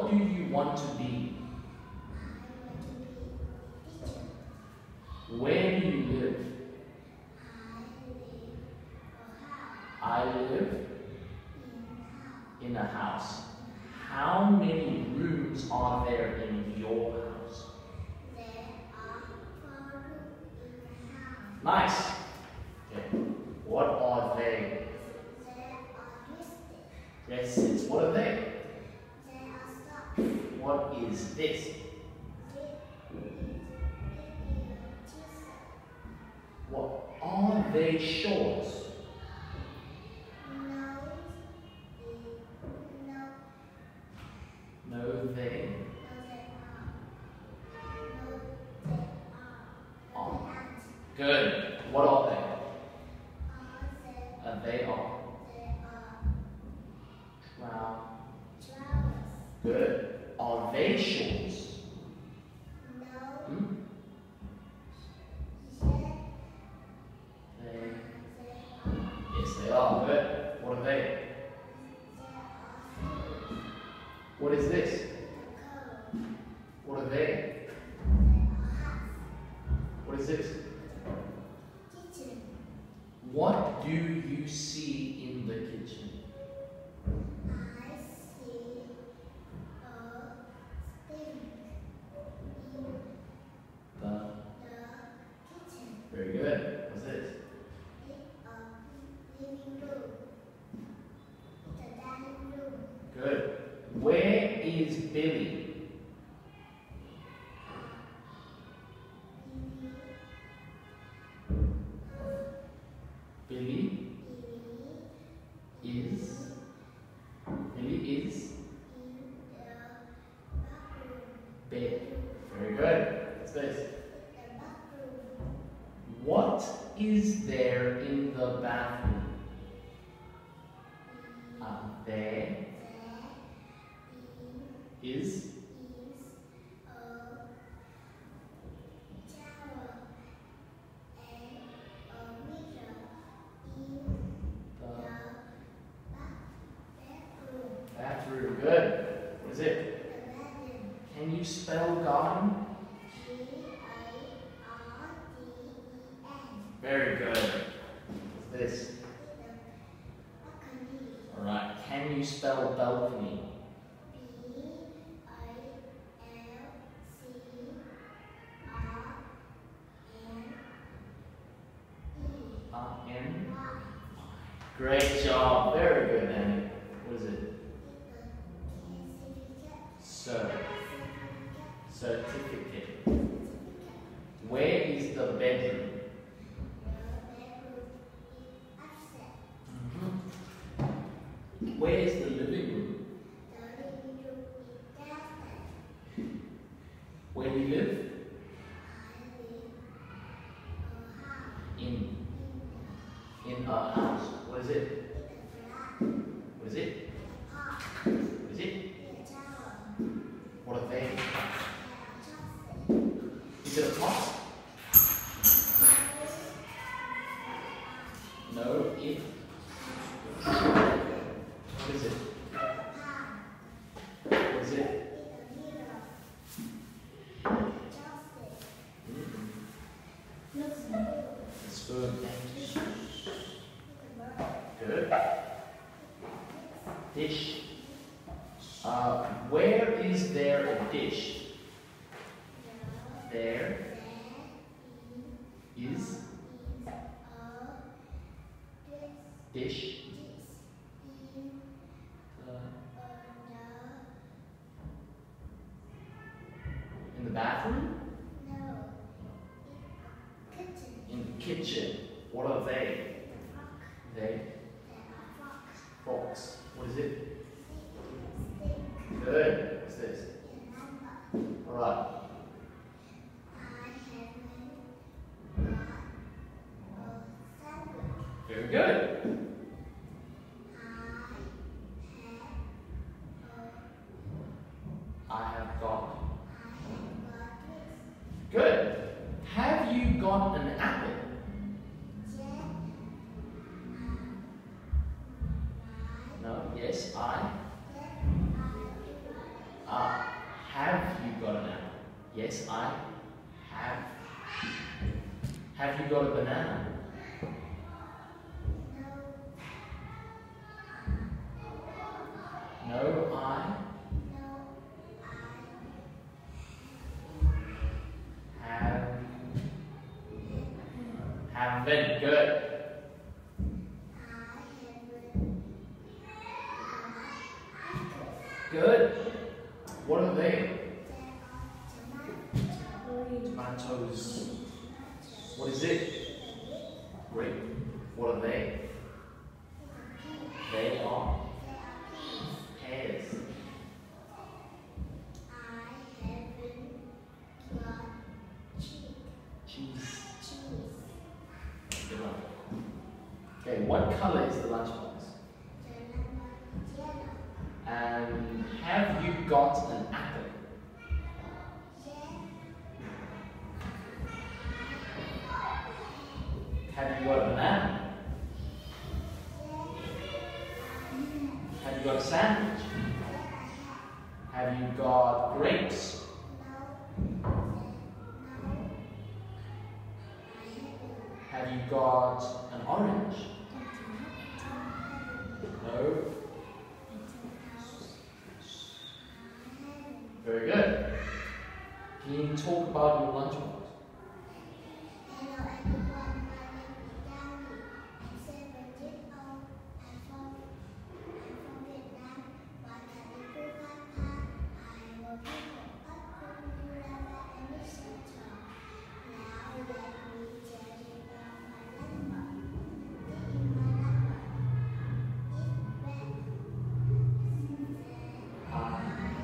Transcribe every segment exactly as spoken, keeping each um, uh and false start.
What do you want to be? Where do you live? I live in a house. How many rooms are there in your house? There are four rooms in the house. Nice. Okay. What are they? There are dresses. Dresses. What are they? There are socks. What is this? What are they shorts? No, no, No, they no, they are. No, they are. are. They aren't. Good. What are they? Are Uh, they are. they are Wow. flowers. Good. Are they shorts? No, Hmm? yes, They. they are. Yes, they are. Good. What are they? There are shoes. What is this? Coat. What are they? There are hats. What is this? Kitchen. What do you see in the kitchen? I see a sink in The. the kitchen. Very good. What's this? It's a living room. It's a dining room. Good. Where is Billy? Billy Billy is. Billy is in the bathroom. bed. Very good. What's this? The bathroom. What is there in the bathroom? Uh, there There is. is a shower and a mirror in The the bathroom. bathroom. Good. What is it? The bedroom. Can you spell garden? G A R D E N. Very good. What's this? The balcony. Alright. Can you spell balcony? B A L C R N E Uh, N. Y. Great job. Very good, Annie. What is it? Sir. Certificate. Where is the bedroom? Mhm. Where is the living room? Where do you live? In. In a house. What is it? What is it? What is it? What are they? Is it a pot? No, it. What is it? What is it? A spoon. Good. Dish. Uh, where is there a dish? There is dish. Uh, in the bathroom? In the kitchen. What are they? They. Forks. What is it? Good. What's this? Alright. Very good. I have got. Good. Have you got an apple? No. Yes, I. Ah. Yes, I have. Have you got a banana? No. No, I No. have. Haven't. Good. Good. What are they? Tomatoes. What is it? Great. What are they? They are pears. Cheese. Good one. Okay, what color is the lunchbox? And have you got an apple? Have you got a banana? Have you got a sandwich? Have you got grapes? Have you got an orange? No. Very good. Can you talk about your lunchbox? Hello everyone, my name is Danny. I'm seven years old. I'm from, I'm from Vietnam. What can you do, Papa? I will pick up from you and listen to. Now let me tell you about my number. This is my number. It's red. Uh,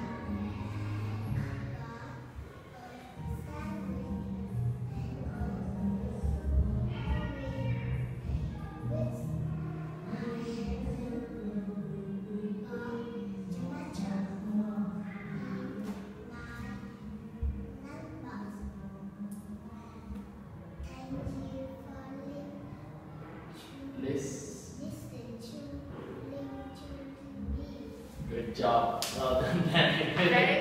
List. Good job. Well done, Danny.